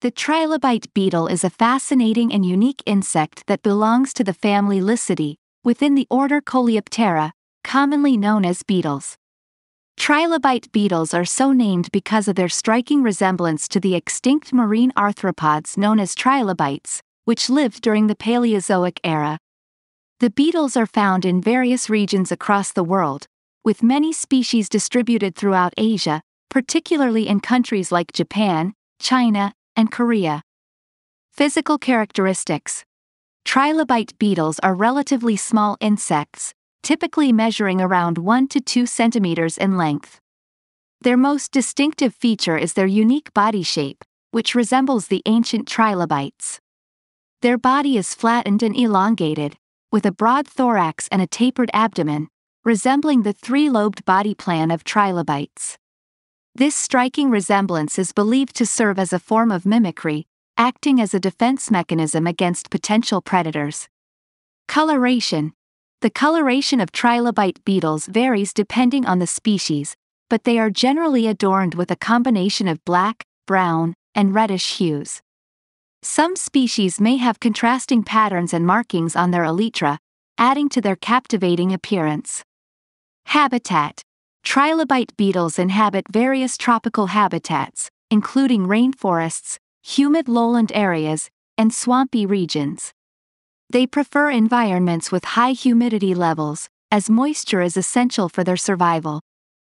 The trilobite beetle is a fascinating and unique insect that belongs to the family Lycidae, within the order Coleoptera, commonly known as beetles. Trilobite beetles are so named because of their striking resemblance to the extinct marine arthropods known as trilobites, which lived during the Paleozoic era. The beetles are found in various regions across the world, with many species distributed throughout Asia, particularly in countries like Japan, China, and Korea. Physical characteristics. Trilobite beetles are relatively small insects, typically measuring around 1 to 2 centimeters in length. Their most distinctive feature is their unique body shape, which resembles the ancient trilobites. Their body is flattened and elongated, with a broad thorax and a tapered abdomen, resembling the three-lobed body plan of trilobites. This striking resemblance is believed to serve as a form of mimicry, acting as a defense mechanism against potential predators. Coloration. The coloration of trilobite beetles varies depending on the species, but they are generally adorned with a combination of black, brown, and reddish hues. Some species may have contrasting patterns and markings on their elytra, adding to their captivating appearance. Habitat. Trilobite beetles inhabit various tropical habitats, including rainforests, humid lowland areas, and swampy regions. They prefer environments with high humidity levels, as moisture is essential for their survival.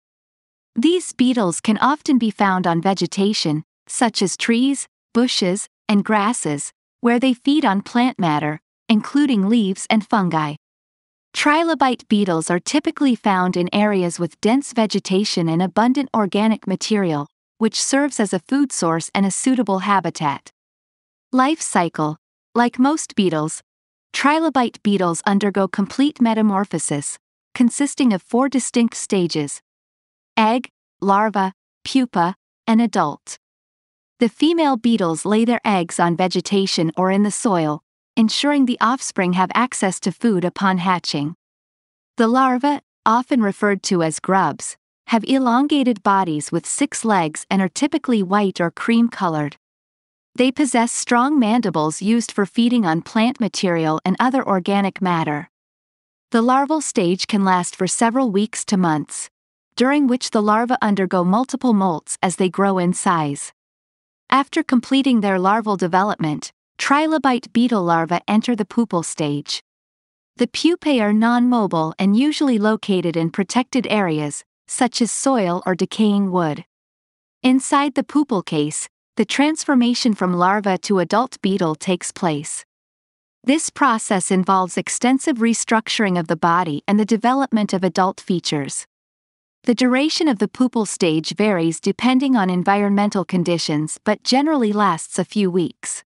These beetles can often be found on vegetation, such as trees, bushes, and grasses, where they feed on plant matter, including leaves and fungi. Trilobite beetles are typically found in areas with dense vegetation and abundant organic material, which serves as a food source and a suitable habitat. Life cycle. Like most beetles, trilobite beetles undergo complete metamorphosis, consisting of 4 distinct stages: egg, larva, pupa, and adult. The female beetles lay their eggs on vegetation or in the soil, ensuring the offspring have access to food upon hatching. The larvae, often referred to as grubs, have elongated bodies with 6 legs and are typically white or cream-colored. They possess strong mandibles used for feeding on plant material and other organic matter. The larval stage can last for several weeks to months, during which the larvae undergo multiple molts as they grow in size. After completing their larval development, trilobite beetle larvae enter the pupal stage. The pupae are non-mobile and usually located in protected areas, such as soil or decaying wood. Inside the pupal case, the transformation from larva to adult beetle takes place. This process involves extensive restructuring of the body and the development of adult features. The duration of the pupal stage varies depending on environmental conditions but generally lasts a few weeks.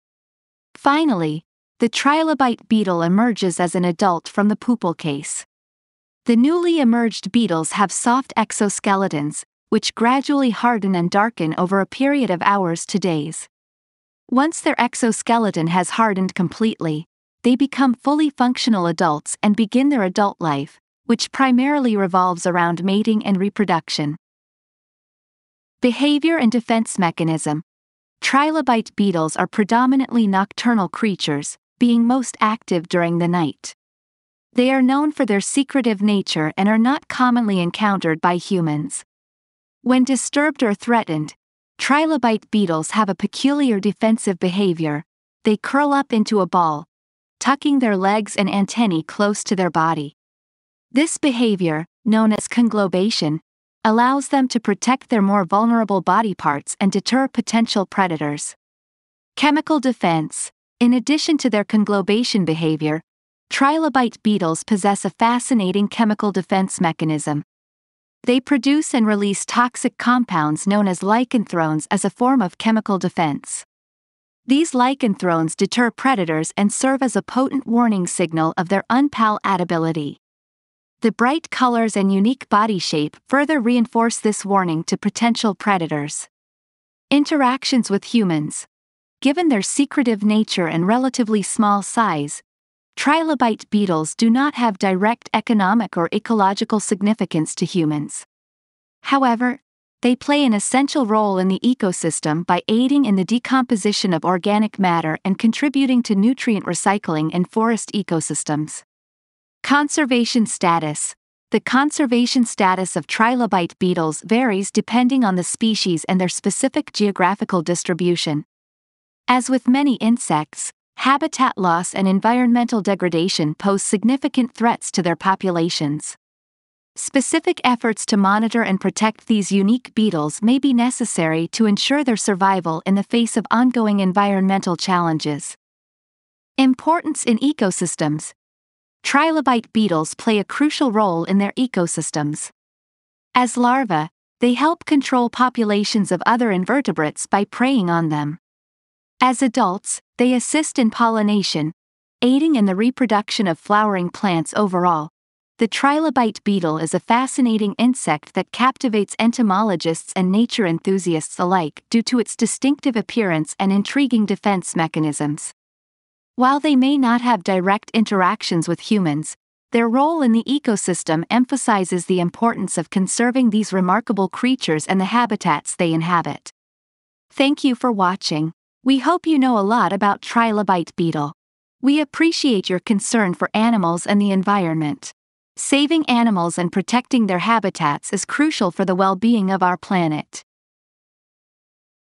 Finally, the trilobite beetle emerges as an adult from the pupal case. The newly emerged beetles have soft exoskeletons, which gradually harden and darken over a period of hours to days. Once their exoskeleton has hardened completely, they become fully functional adults and begin their adult life, which primarily revolves around mating and reproduction. Behavior and defense mechanism. Trilobite beetles are predominantly nocturnal creatures, being most active during the night. They are known for their secretive nature and are not commonly encountered by humans. When disturbed or threatened, trilobite beetles have a peculiar defensive behavior. They curl up into a ball, tucking their legs and antennae close to their body. This behavior, known as conglobation, allows them to protect their more vulnerable body parts and deter potential predators. Chemical defense. In addition to their conglobation behavior, trilobite beetles possess a fascinating chemical defense mechanism. They produce and release toxic compounds known as lycanthrones as a form of chemical defense. These lycanthrones deter predators and serve as a potent warning signal of their unpalatability. The bright colors and unique body shape further reinforce this warning to potential predators. Interactions with humans. Given their secretive nature and relatively small size, trilobite beetles do not have direct economic or ecological significance to humans. However, They play an essential role in the ecosystem by aiding in the decomposition of organic matter and contributing to nutrient recycling in forest ecosystems. Conservation status. The conservation status of trilobite beetles varies depending on the species and their specific geographical distribution. As with many insects, habitat loss and environmental degradation pose significant threats to their populations. Specific efforts to monitor and protect these unique beetles may be necessary to ensure their survival in the face of ongoing environmental challenges. Importance in ecosystems. Trilobite beetles play a crucial role in their ecosystems. As larvae, they help control populations of other invertebrates by preying on them. As adults, they assist in pollination, aiding in the reproduction of flowering plants overall. The trilobite beetle is a fascinating insect that captivates entomologists and nature enthusiasts alike due to its distinctive appearance and intriguing defense mechanisms. While they may not have direct interactions with humans, their role in the ecosystem emphasizes the importance of conserving these remarkable creatures and the habitats they inhabit. Thank you for watching. We hope you know a lot about Trilobite beetle. We appreciate your concern for animals and the environment. Saving animals and protecting their habitats is crucial for the well-being of our planet.